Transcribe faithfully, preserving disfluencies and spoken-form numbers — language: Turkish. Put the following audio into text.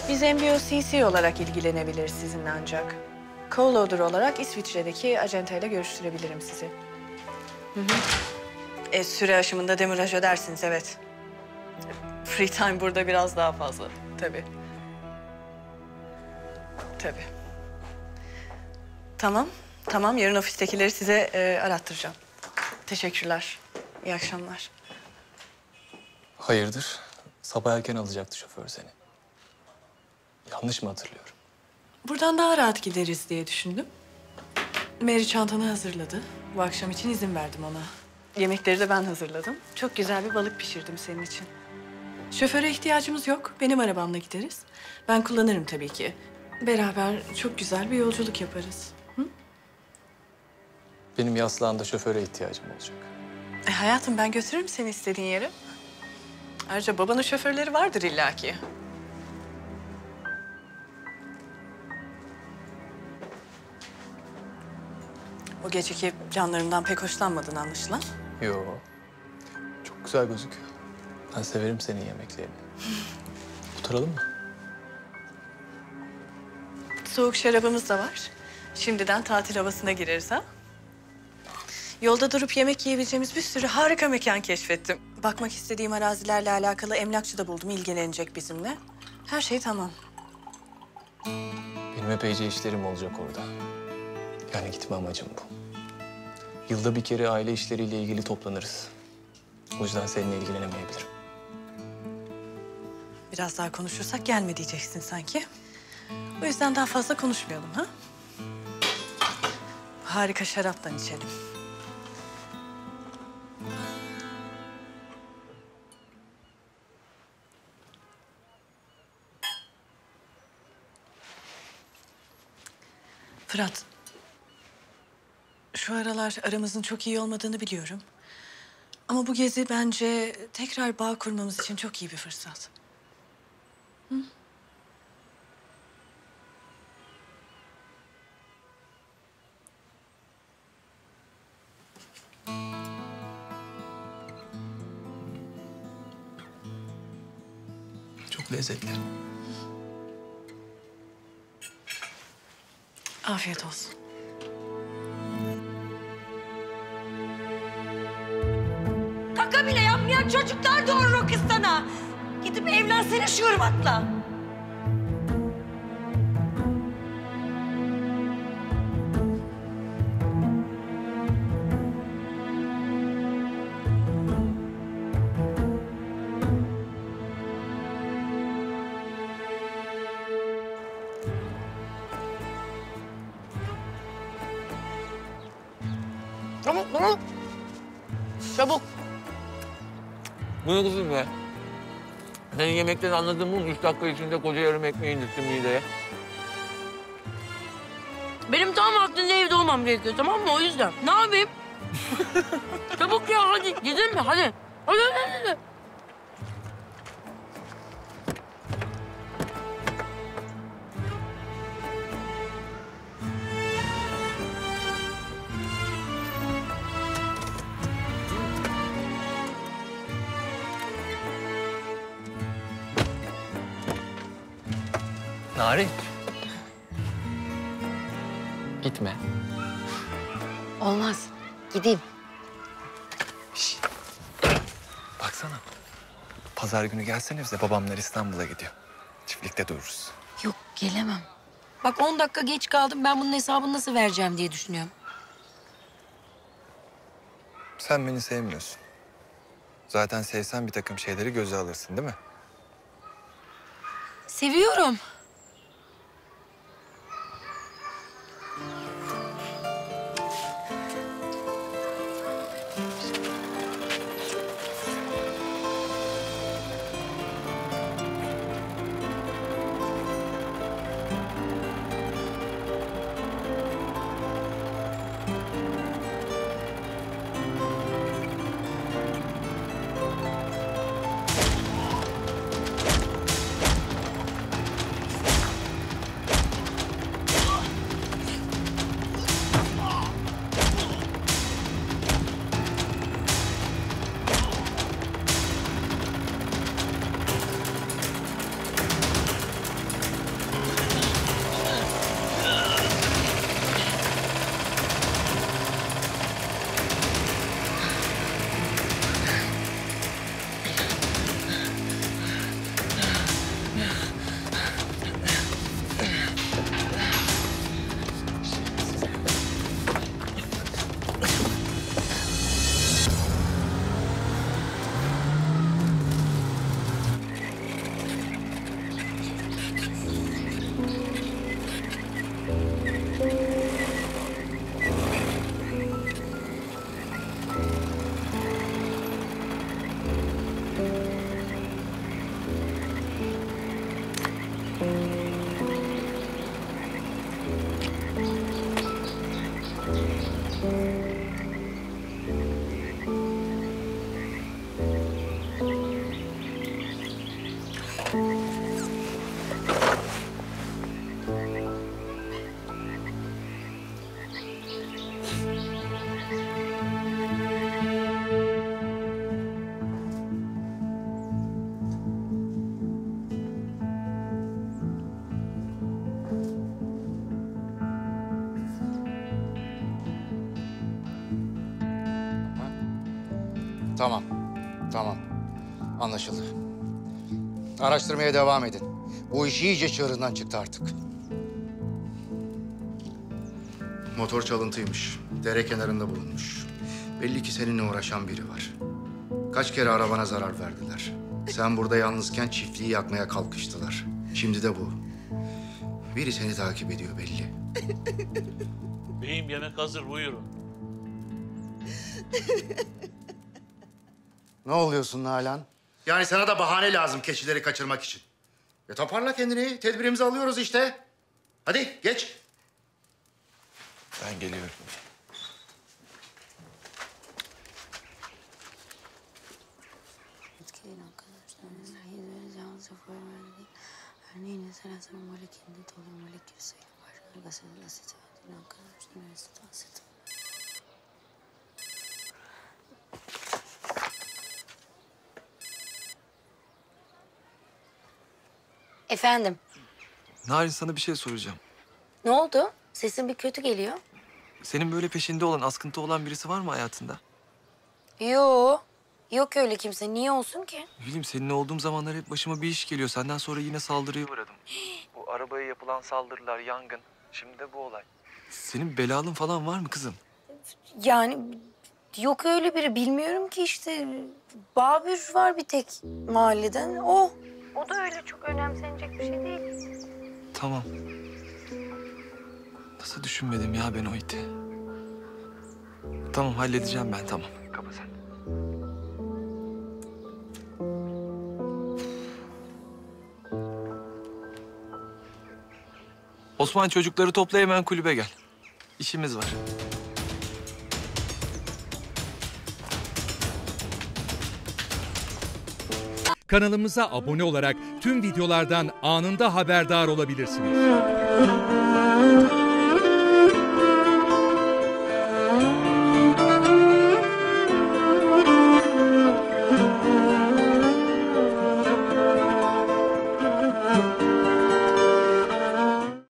Biz M B O C C olarak ilgilenebiliriz sizinle ancak. Co-loader olarak İsviçre'deki acenteyle görüştürebilirim sizi. Hı hı. E, süre aşımında demiraj ödersiniz, evet. Free time burada biraz daha fazla, tabii. Tabii. Tamam, tamam. Yarın ofistekileri size e, arattıracağım. Teşekkürler. İyi akşamlar. Hayırdır? Sabah erken alacaktı şoför seni. Yanlış mı hatırlıyorum? Buradan daha rahat gideriz diye düşündüm. Mary çantanı hazırladı. Bu akşam için izin verdim ona. Yemekleri de ben hazırladım. Çok güzel bir balık pişirdim senin için. Şoföre ihtiyacımız yok. Benim arabamla gideriz. Ben kullanırım tabii ki. Beraber çok güzel bir yolculuk yaparız. Hı? Benim yaslağında şoföre ihtiyacım olacak. E, hayatım ben götürürüm seni istediğin yere. Ayrıca babanın şoförleri vardır illaki. O geceki planlarımdan pek hoşlanmadın anlaşılan. Yo. Çok güzel gözüküyor. Ben severim senin yemeklerini. Oturalım mı? Soğuk şarabımız da var. Şimdiden tatil havasına gireriz ha. Yolda durup yemek yiyebileceğimiz bir sürü harika mekan keşfettim. Bakmak istediğim arazilerle alakalı emlakçı da buldum, ilgilenecek bizimle. Her şey tamam. Benim epeyce işlerim olacak orada. Yani gitme amacım bu. Yılda bir kere aile işleriyle ilgili toplanırız. O yüzden seninle ilgilenemeyebilirim. Biraz daha konuşursak gelme diyeceksin sanki. O yüzden daha fazla konuşmayalım ha. Harika şaraptan içelim. Fırat, şu aralar aramızın çok iyi olmadığını biliyorum. Ama bu gezi bence tekrar bağ kurmamız için çok iyi bir fırsat. Hı? Çok lezzetli. Afiyet olsun. Kaka bile yapmayan çocuklar doğurur o kız sana. Gidip evlensene şu ırmakla. Çabuk, çabuk. Çabuk. Bu ne kızım be? Senin yemekten anladığım bu mu? Üç dakika içinde koca yarım ekmeği indirttim mideye. Benim tam vaktinde evde olmam gerekiyor, tamam mı? O yüzden. Ne yapayım? Çabuk ya, hadi. Gidin mi? Hadi. Hadi, hadi, hadi. Narin. Gitme. Olmaz. Gideyim. Şişt. Baksana. Pazar günü gelsene bize. Babamlar İstanbul'a gidiyor. Çiftlikte dururuz. Yok gelemem. Bak on dakika geç kaldım. Ben bunun hesabını nasıl vereceğim diye düşünüyorum. Sen beni sevmiyorsun. Zaten sevsen bir takım şeyleri göze alırsın değil mi? Seviyorum. Tamam, tamam. Anlaşıldı. Araştırmaya devam edin. Bu iş iyice çığırından çıktı artık. Motor çalıntıymış. Dere kenarında bulunmuş. Belli ki seninle uğraşan biri var. Kaç kere arabana zarar verdiler. Sen burada yalnızken çiftliği yakmaya kalkıştılar. Şimdi de bu. Biri seni takip ediyor belli. Beyim yemek hazır, buyurun. Ne oluyorsun Nalan? Yani sana da bahane lazım keçileri kaçırmak için. Ya toparla kendini. Tedbirimizi alıyoruz işte. Hadi geç. Ben geliyorum. Efendim, Narin, sana bir şey soracağım. ne oldu? Sesin bir kötü geliyor. Senin böyle peşinde olan, askıntı olan birisi var mı hayatında? Yo, yok öyle kimse. Niye olsun ki? Ne bileyim, seninle olduğum zamanlar hep başıma bir iş geliyor. Senden sonra yine saldırıya uğradım. Bu arabaya yapılan saldırılar, yangın. Şimdi de bu olay. Senin belalın falan var mı kızım? Yani yok öyle biri. Bilmiyorum ki işte. Babür var bir tek mahalleden. O. O da öyle çok önemsenecek bir şey değil. Tamam. Nasıl düşünmedim ya ben o iti? Tamam, halledeceğim ben, tamam. Kapa sen. Osman, çocukları topla, hemen kulübe gel. İşimiz var. Kanalımıza abone olarak tüm videolardan anında haberdar olabilirsiniz.